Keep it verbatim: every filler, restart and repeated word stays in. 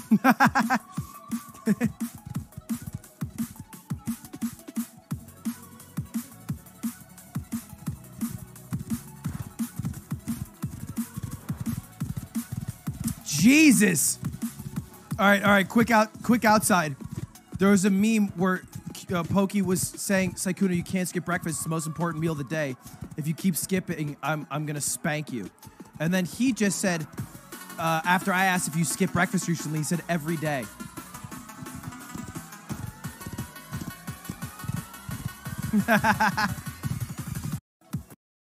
Jesus. All right, all right, quick out, quick outside. There was a meme where uh, Pokey was saying, Sykkuno, you can't skip breakfast. It's the most important meal of the day. If you keep skipping, I'm, I'm going to spank you. And then he just said, uh, after I asked if you skip breakfast recently, he said every day.